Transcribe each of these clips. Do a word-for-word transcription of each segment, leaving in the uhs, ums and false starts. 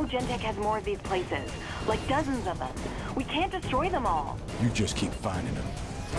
Gentek has more of these places. Like dozens of them. We can't destroy them all. You just keep finding them.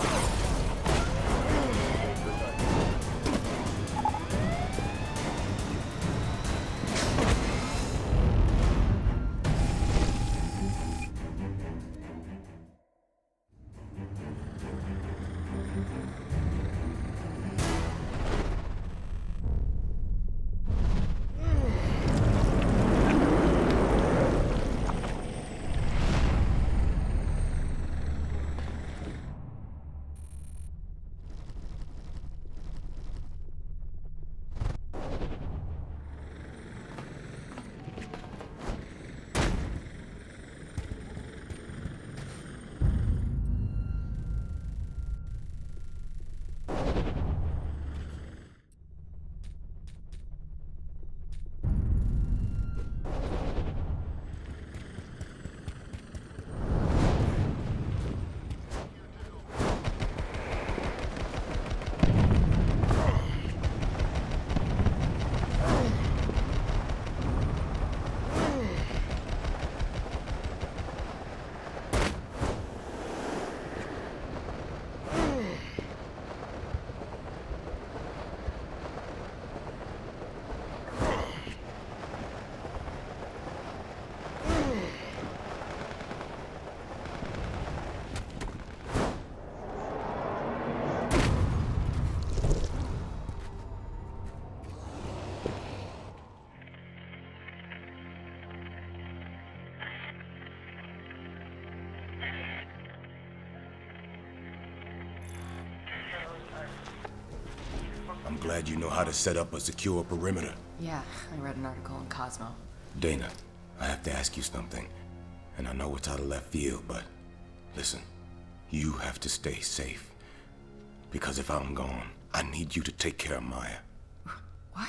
I'm glad you know how to set up a secure perimeter. Yeah, I read an article in Cosmo. Dana, I have to ask you something. And I know it's out of left field, but listen, you have to stay safe. Because if I'm gone, I need you to take care of Maya. What?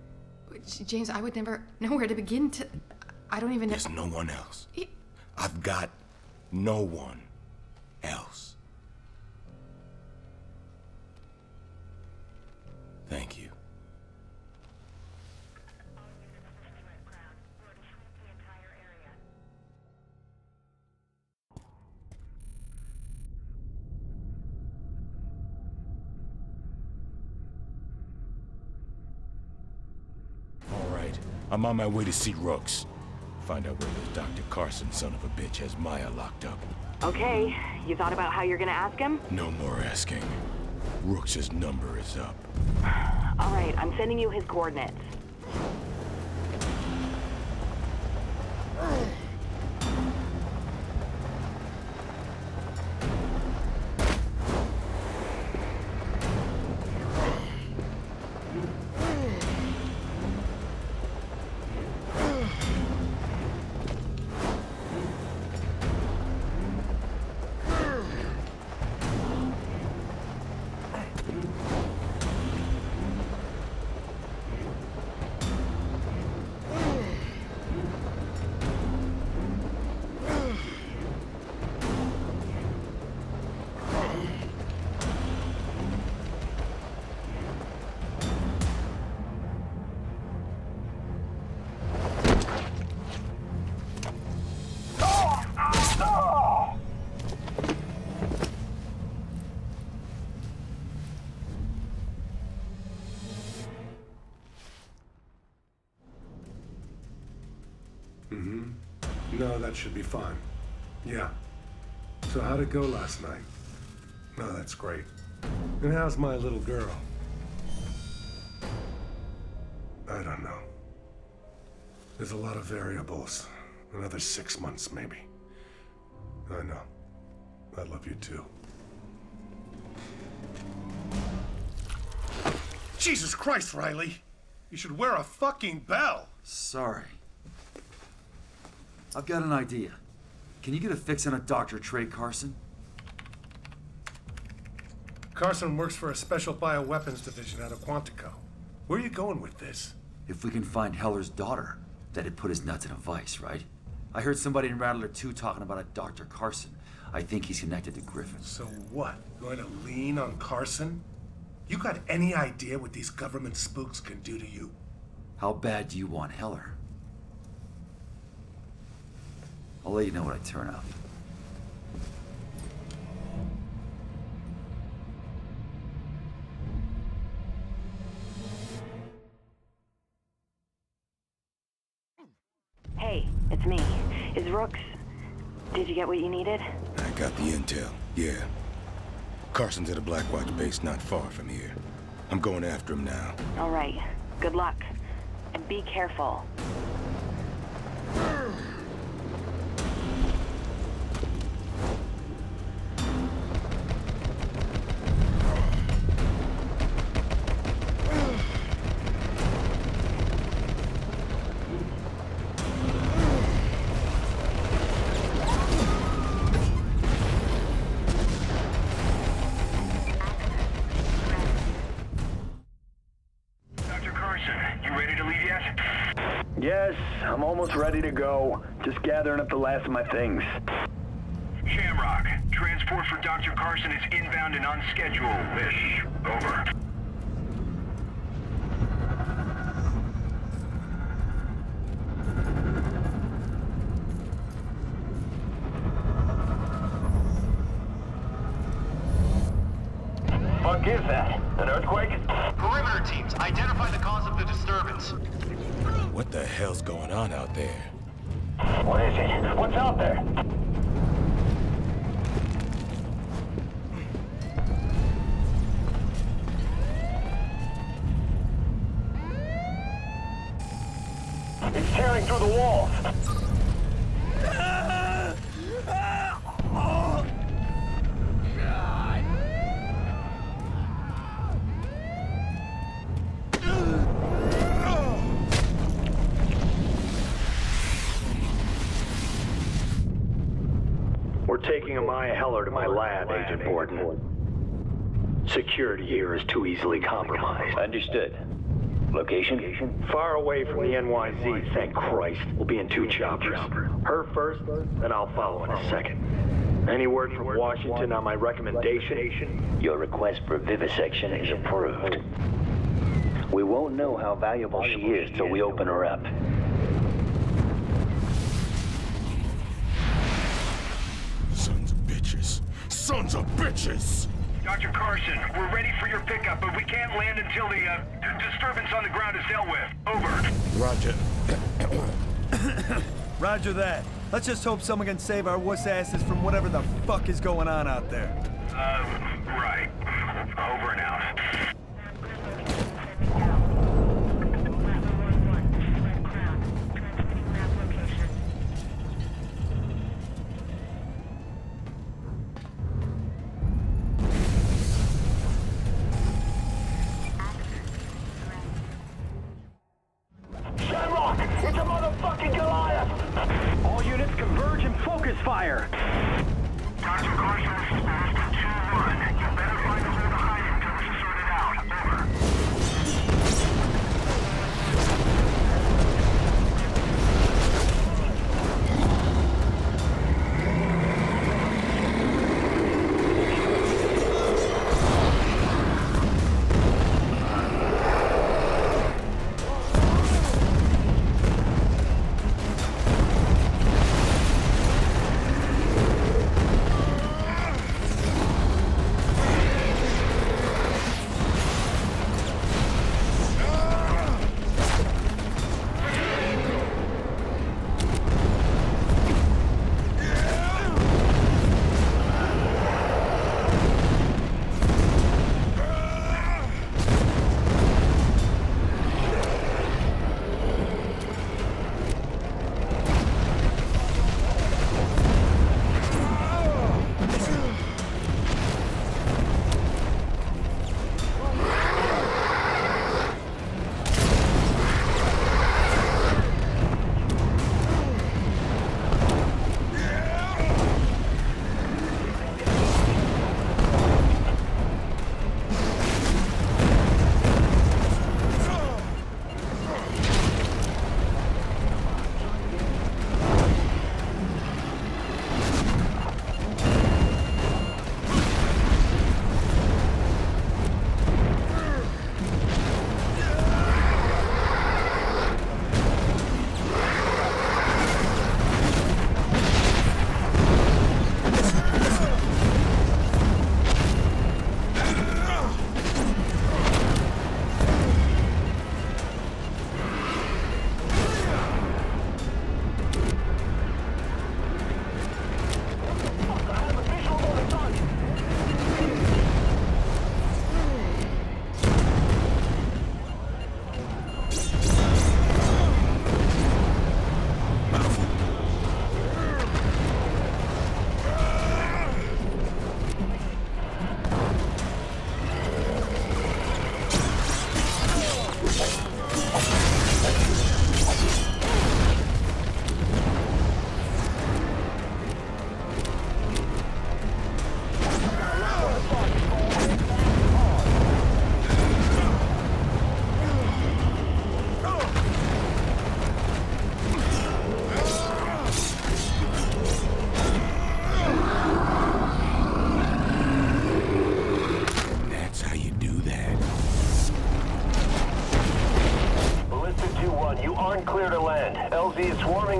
James, I would never know where to begin to... I don't even know... There's no one else. It... I've got no one else. Thank you. All right, I'm on my way to see Rooks. Find out where this Doctor Carson son of a bitch has Maya locked up. Okay, you thought about how you're gonna ask him? No more asking. Rooks' number is up. All right, I'm sending you his coordinates. Mm-hmm. No, that should be fine. Yeah. So how'd it go last night? No, that's great. And how's my little girl? I don't know. There's a lot of variables. Another six months, maybe. I know. I love you too. Jesus Christ, Riley! You should wear a fucking bell! Sorry. I've got an idea. Can you get a fix on a Doctor Trey Carson? Carson works for a special bioweapons division out of Quantico. Where are you going with this? If we can find Heller's daughter, that'd put his nuts in a vice, right? I heard somebody in Rattler two talking about a Doctor Carson. I think he's connected to Griffin. So what? Going to lean on Carson? You got any idea what these government spooks can do to you? How bad do you want Heller? I'll let you know when I turn up. Hey, it's me. Is Rooks... Did you get what you needed? I got the intel, yeah. Carson's at a Blackwatch base not far from here. I'm going after him now. All right. Good luck. And be careful. Yes, I'm almost ready to go. Just gathering up the last of my things. Shamrock, transport for Doctor Carson is inbound and on schedule. Ish. Over. Fuck is that? An earthquake? Perimeter teams, identify the cause of the disturbance. What the hell's going on out there? What is it? What's out there? It's tearing through the walls. We're taking Amaya Heller to my lab, Agent Borden. Security here is too easily compromised. Understood. Location? Far away from the N Y Z, thank Christ. We'll be in two choppers. Her first, then I'll follow in a second. Any word from Washington on my recommendation? Your request for vivisection is approved. We won't know how valuable she is till we open her up. Sons of bitches. Sons of bitches! Doctor Carson, we're ready for your pickup, but we can't land until the, uh, d- disturbance on the ground is dealt with. Over. Roger. Roger that. Let's just hope someone can save our wuss asses from whatever the fuck is going on out there. Uh, right. Over and out. Shamrock! It's a motherfucking Goliath! All units converge and focus fire! Doctor Carson, this is Master two one. You better find a way to hide him until this is sorted out. Over.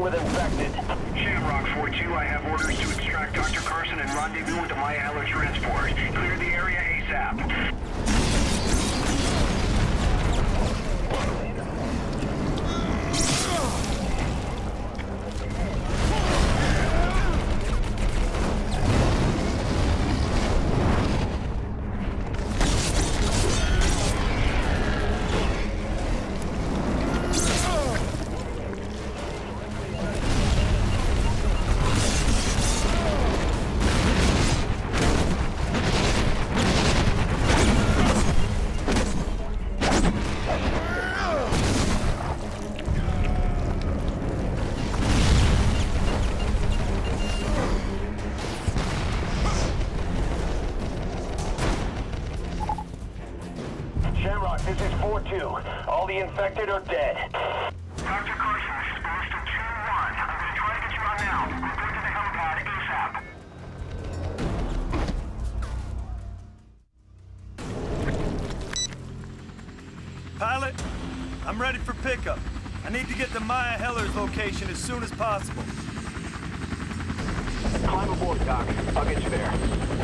with infected. Shamrock four two, I have orders to extract Doctor Carson and rendezvous with the Maya Heller transport. Clear the area ASAP. This is four two. All the infected are dead. Doctor Carson, this is Boston two one. I'm going to try to get you on now. Report to the helipad ASAP. Pilot, I'm ready for pickup. I need to get to Maya Heller's location as soon as possible. Climb aboard, Doc. I'll get you there.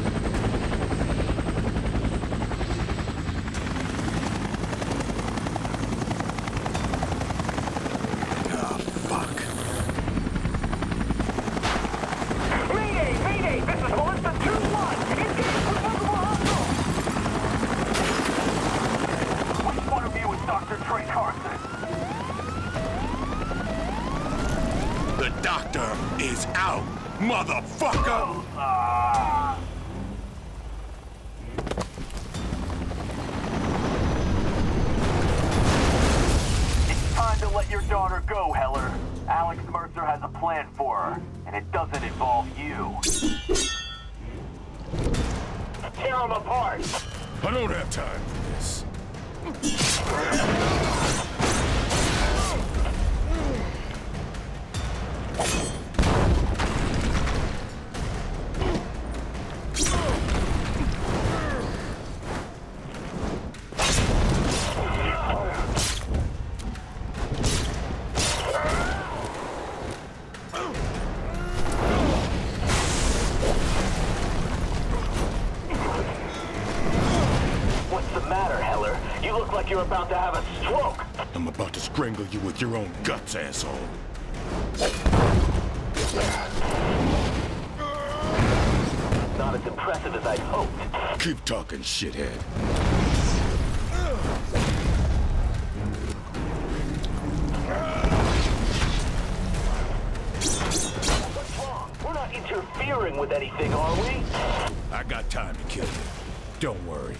Is out, motherfucker! Uh... It's time to let your daughter go, Heller. Alex Mercer has a plan for her, and it doesn't involve you. Tear them apart! I don't have time for this. You're about to have a stroke. I'm about to strangle you with your own guts, asshole. Not as impressive as I'd hoped. Keep talking, shithead. What's wrong? We're not interfering with anything, are we? I got time to kill you. Don't worry.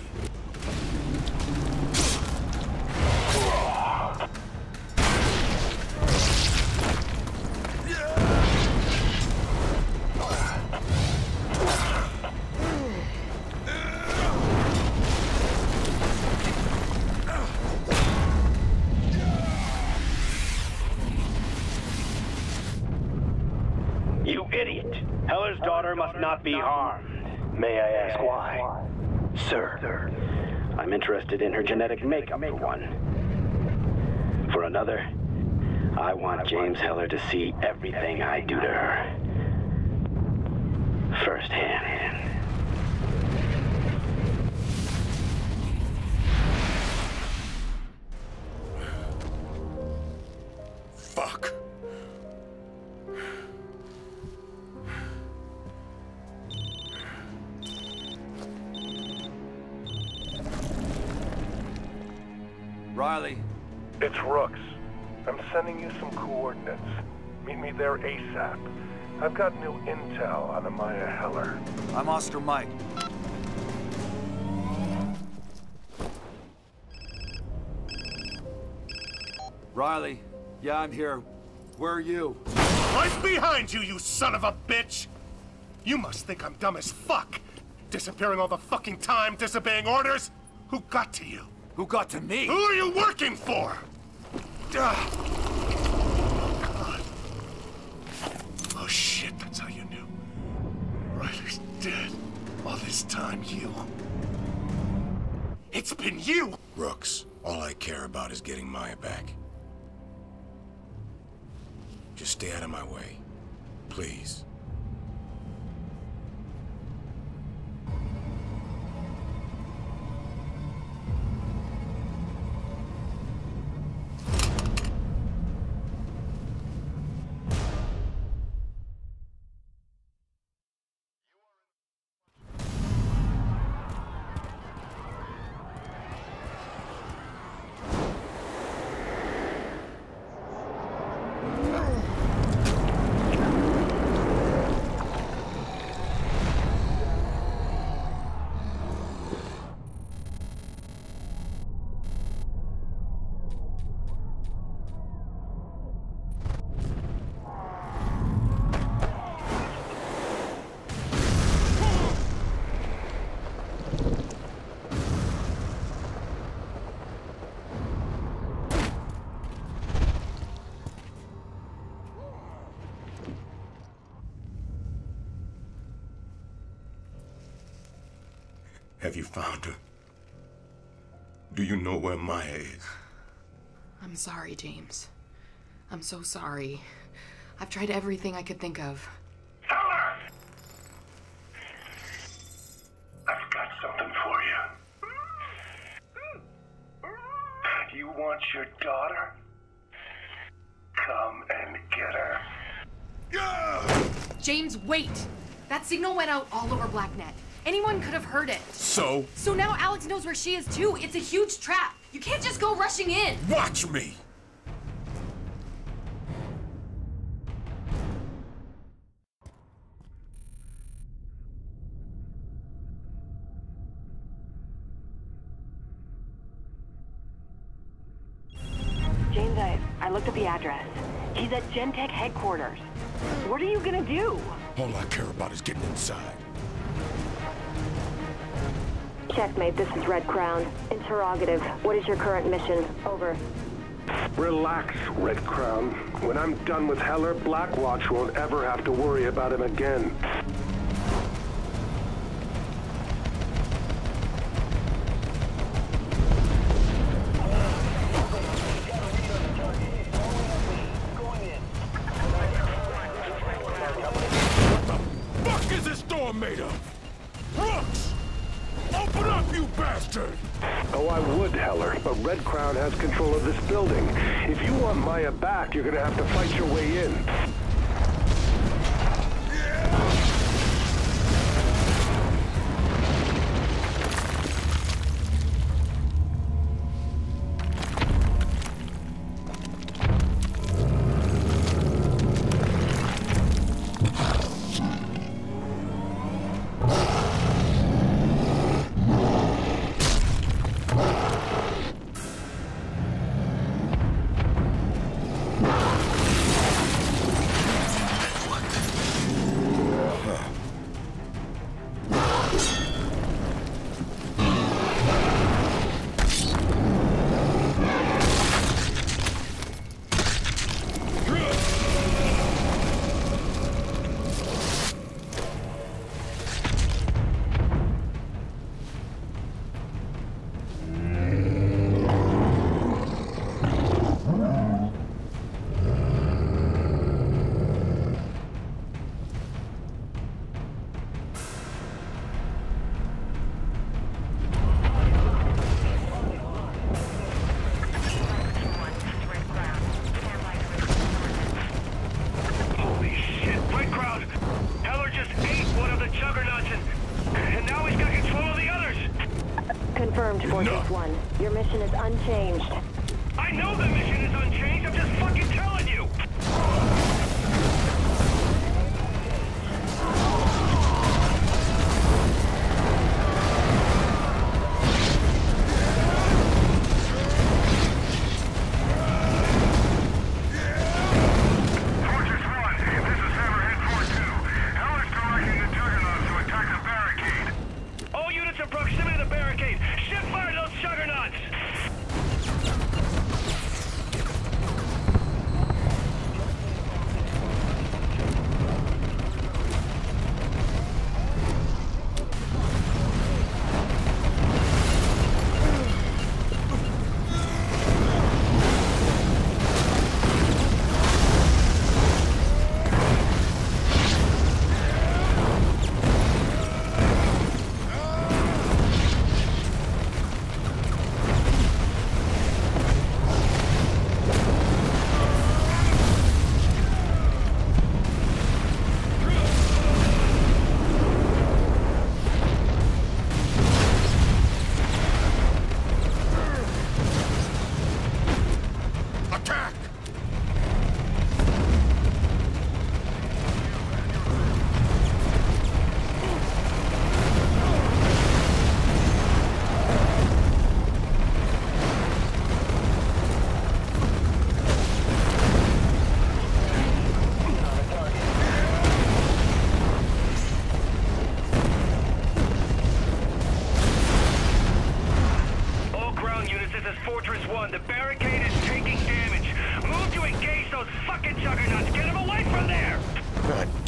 You idiot! Heller's daughter must not be harmed. May I ask why? Sir, I'm interested in her genetic makeup, for one. For another, I want James Heller to see everything I do to her. Firsthand. Fuck. Riley. It's Rooks. I'm sending you some coordinates. Meet me there ASAP. I've got new intel on Amaya Heller. I'm Oscar Mike. Riley. Yeah, I'm here. Where are you? Right behind you, you son of a bitch! You must think I'm dumb as fuck. Disappearing all the fucking time, disobeying orders. Who got to you? Who got to me? Who are you working for? Ugh. God. Oh shit, that's how you knew. Riley's dead. All this time, you. It's been you! Rooks, all I care about is getting Maya back. Just stay out of my way. Please. Have you found her? Do you know where Maya is? I'm sorry, James. I'm so sorry. I've tried everything I could think of. Heller! I've got something for you. You want your daughter? Come and get her. Yeah! James, wait! That signal went out all over BlackNet. Anyone could have heard it. So? So now Alex knows where she is too. It's a huge trap. You can't just go rushing in. Watch me! James, I, I looked at the address. He's at Gentech headquarters. What are you gonna do? All I care about is getting inside. Checkmate, this is Red Crown. Interrogative. What is your current mission? Over. Relax, Red Crown. When I'm done with Heller, Blackwatch won't ever have to worry about him again. What the fuck is this door made of? Brooks! Open up, you bastard! Oh, I would, Heller, but Red Crown has control of this building. If you want Maya back, you're gonna have to fight your way in. Your mission is unchanged. I know the mission is unchanged, I'm just fucking telling you! Fortress one, this is Hammerhead four two. Heller's directing the Juggernauts to attack the barricade. All units in proximity to the barricade, shift fire to those Juggernauts!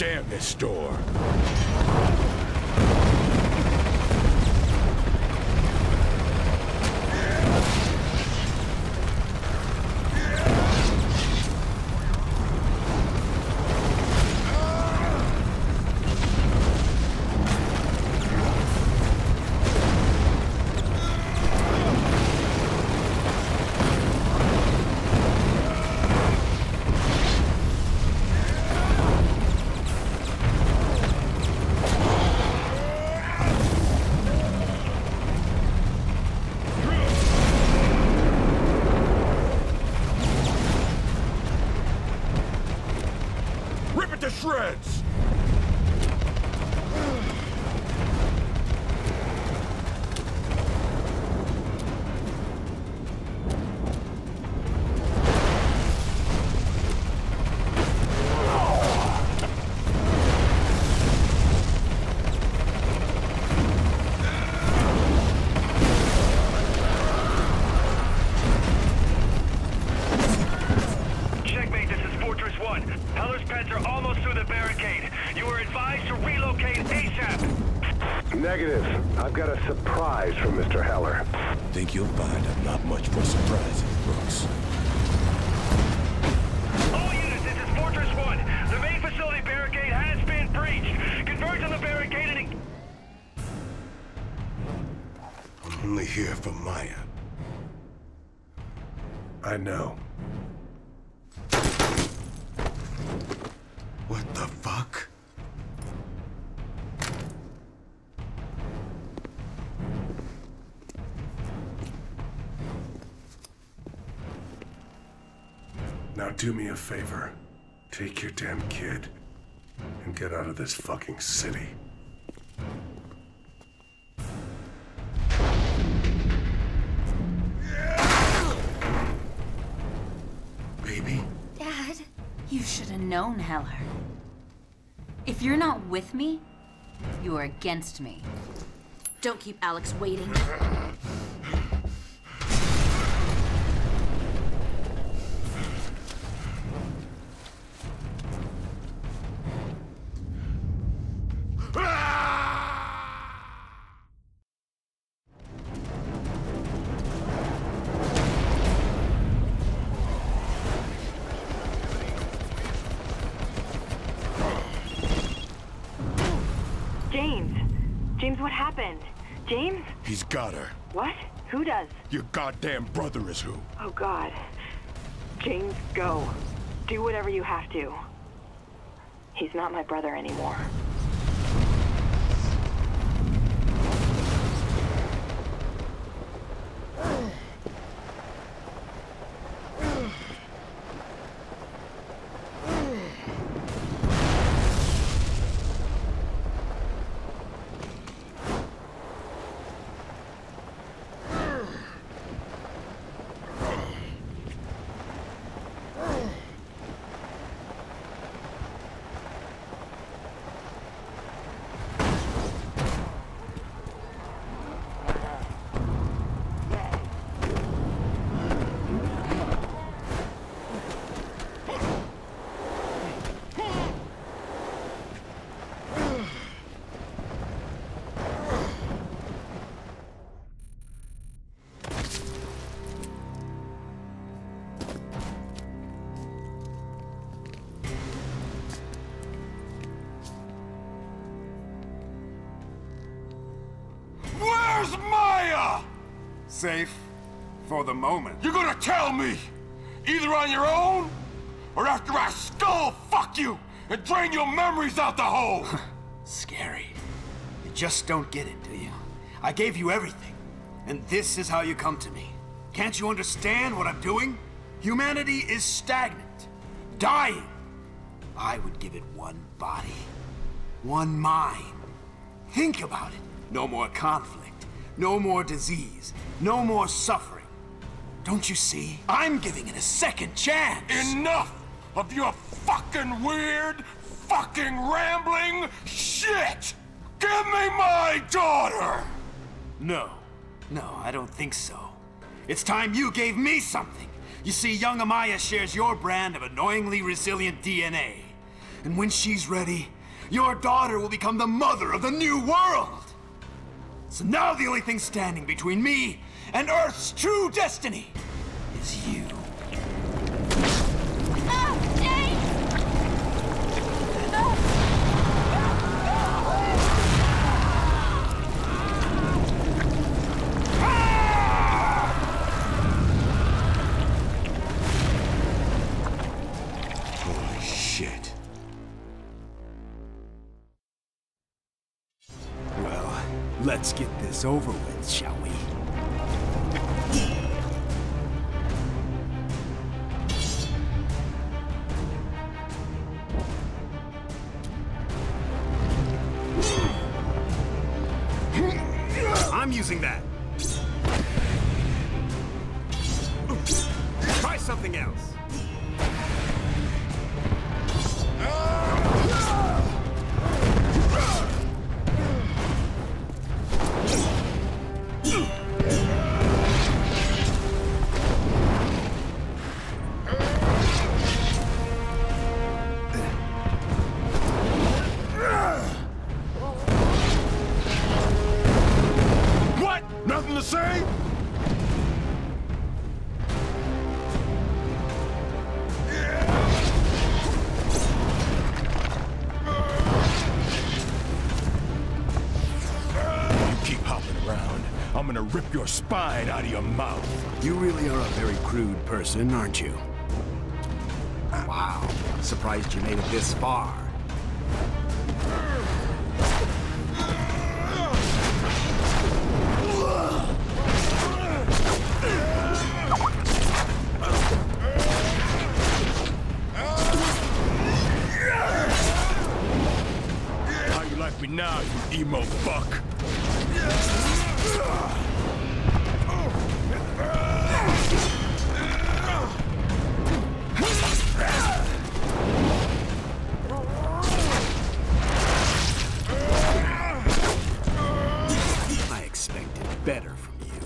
damn this store. Shreds! Checkmate, this is Fortress One. Heller's pets are almost through the barricade. You are advised to relocate ASAP. Negative. I've got a surprise from Mister Heller. Think you'll find I'm not much for surprises, Brooks. All units, this is Fortress One. The main facility barricade has been breached. Converge on the barricade and... I'm only here for Maya. I know. What the fuck? Now do me a favor. Take your damn kid and get out of this fucking city. Baby? Dad, you should have known, Heller. If you're not with me, you are against me. Don't keep Alex waiting. James. James, what happened? James? He's got her. What? Who does? Your goddamn brother is who? Oh, God. James, go. Do whatever you have to. He's not my brother anymore. Where's Maya? Safe for the moment. You're gonna tell me, either on your own, or after I skull fuck you and drain your memories out the hole. Scary. You just don't get it, do you? I gave you everything, and this is how you come to me. Can't you understand what I'm doing? Humanity is stagnant, dying. I would give it one body, one mind. Think about it. No more conflict, no more disease, no more suffering. Don't you see? I'm giving it a second chance. Enough of your fucking weird, fucking rambling shit! Give me my daughter! No, no, I don't think so. It's time you gave me something. You see, young Amaya shares your brand of annoyingly resilient D N A. And when she's ready, your daughter will become the mother of the new world! So now the only thing standing between me and Earth's true destiny is you. Holy shit. Well, let's get this over with, shall we? I'm using that. Try something else. What? Nothing to say? You keep hopping around, I'm gonna rip your spine out of your mouth. You really are a very crude person, aren't you? Wow. Surprised you made it this far. How you like me now, you emo fuck? I expected better from you.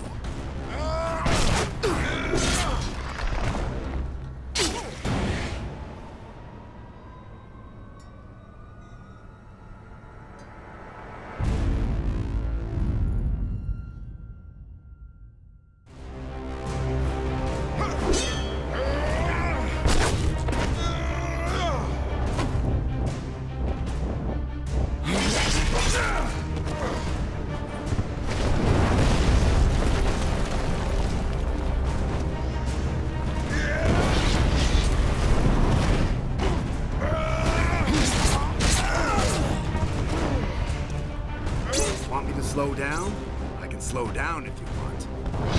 Want me to slow down? I can slow down if you want.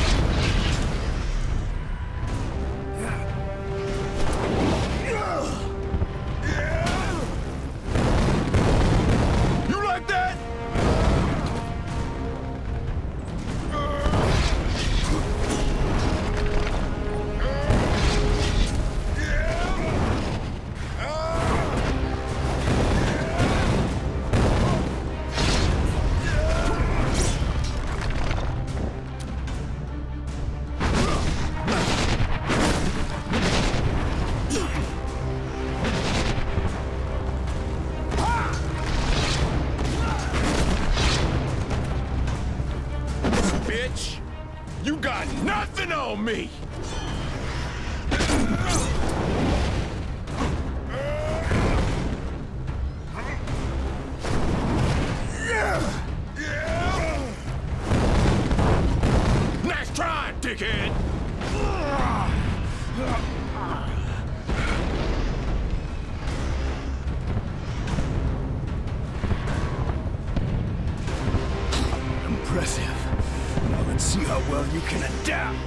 You like that? Bitch, you got nothing on me! Nice try, dickhead! Impressive. Now let's see how well you can adapt.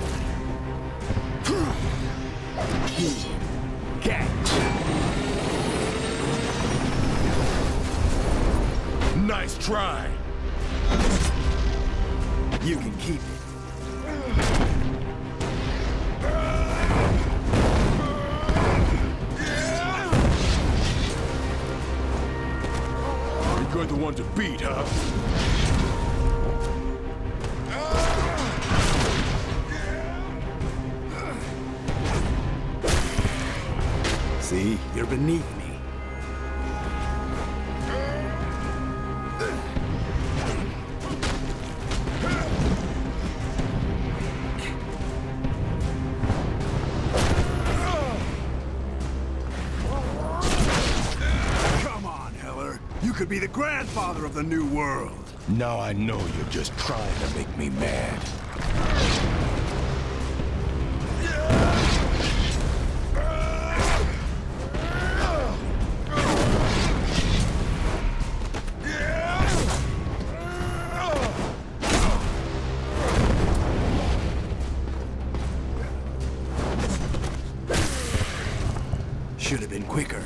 Catch. Nice try. You can keep it. You're the one to beat, huh? See, you're beneath me. could be the grandfather of the new world. Now I know you're just trying to make me mad. Should have been quicker.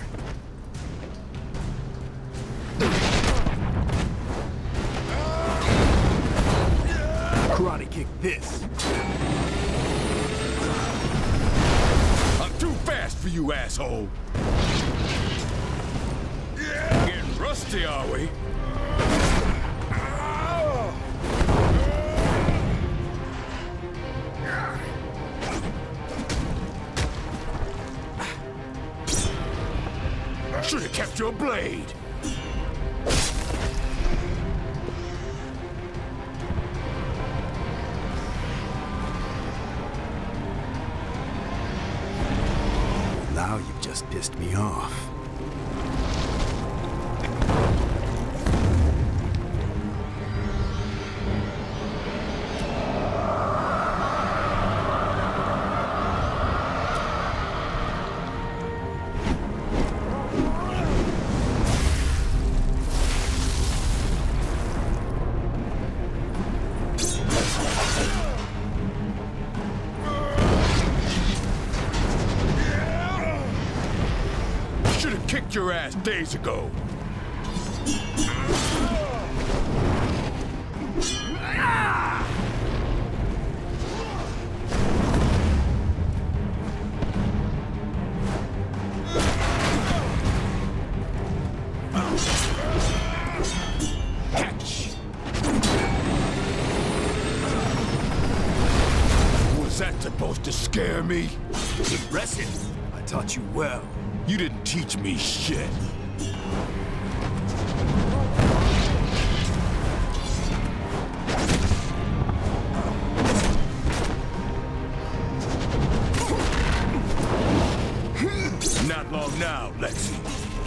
Karate kick this. I'm too fast for you, asshole. Getting rusty, are we? Should have kept your blade. Now you've just pissed me off. Kicked your ass days ago. Catch. Was that supposed to scare me? Impressive. I taught you well. You didn't teach me shit. Not long now, Lexi.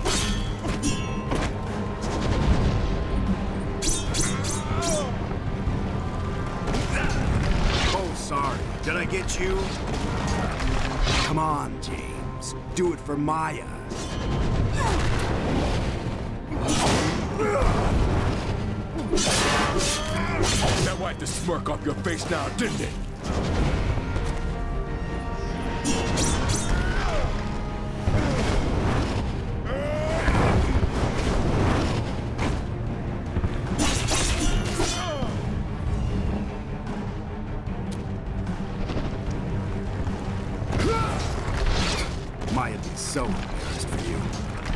Oh, sorry. Did I get you? Come on, James. Do it for Maya. That wiped the smirk off your face now, didn't it? Maya'd be so embarrassed for you.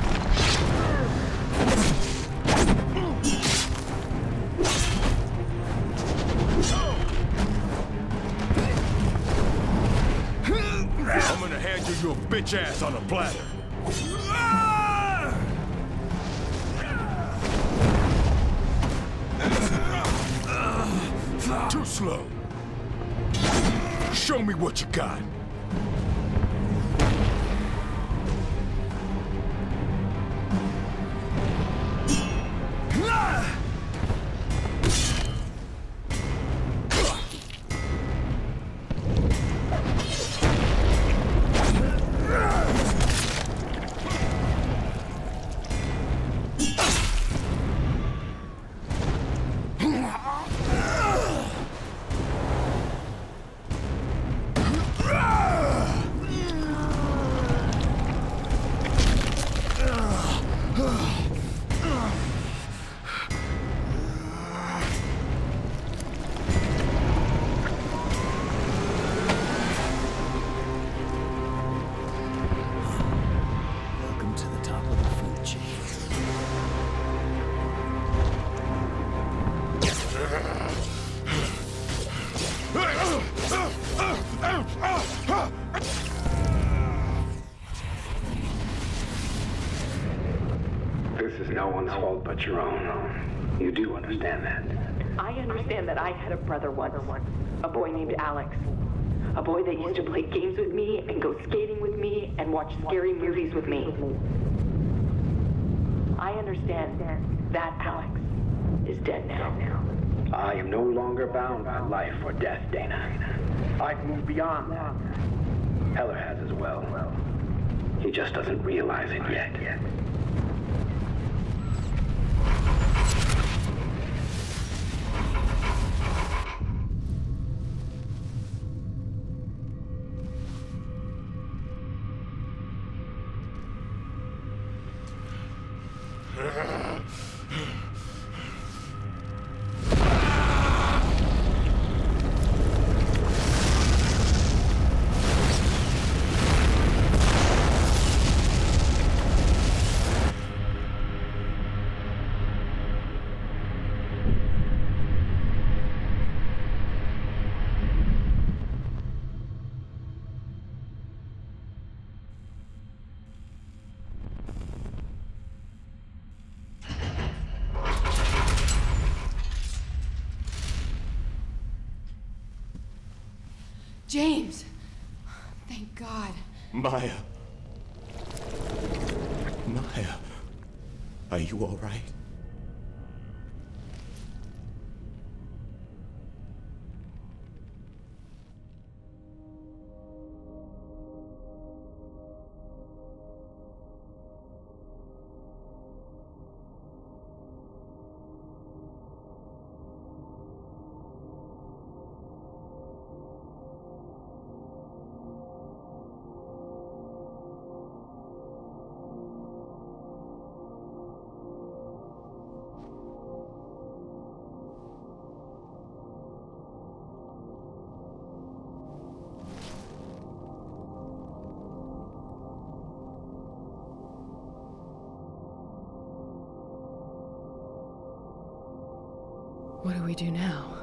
I'm gonna hand you your bitch ass on a platter. Too slow. Show me what you got. This is no one's fault but your own. You do understand that. I understand that I had a brother once. A boy named Alex. A boy that used to play games with me and go skating with me and watch scary movies with me. I understand that Alex is dead now. I am no longer bound by life or death, Dana. I've moved beyond that. Heller has as well. He just doesn't realize it yet. James! Thank God. Maya. Maya. Are you all right? What do we do now?